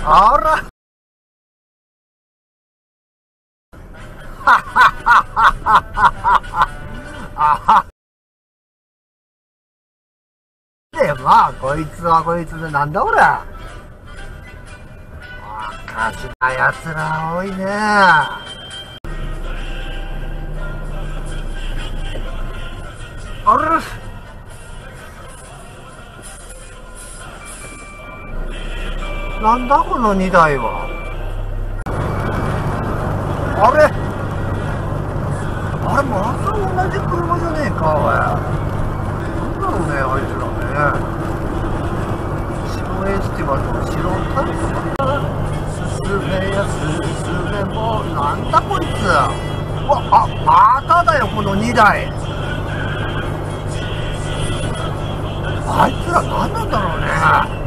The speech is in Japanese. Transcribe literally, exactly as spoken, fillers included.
あらはははははで、まあ、こいつはこいつで、なんだこれ。おかしな奴ら多いね。あれなんだこのにだいは。あれあれ、また同じ車じゃねえか、おい。なんだろうね、あいつらね。白エスティバルの白タイプか。進めや進めも、なんだこいつ。うわ、あ、まただよ、このにだい。あいつら何なんだろうね。